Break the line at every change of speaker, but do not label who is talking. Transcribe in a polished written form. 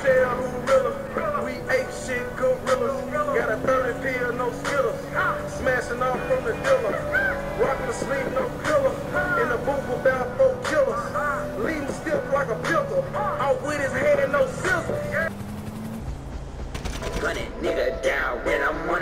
tell who realer. We ate shit gorillas. Got a 30 pill, no skittles. Smashing off from the dealer. Rockin' to sleep, no pillow. In the booth about 4 killers. Leave him stiff like a pickle. Out with his head, no scissors.
Gun it, nigga, down when I'm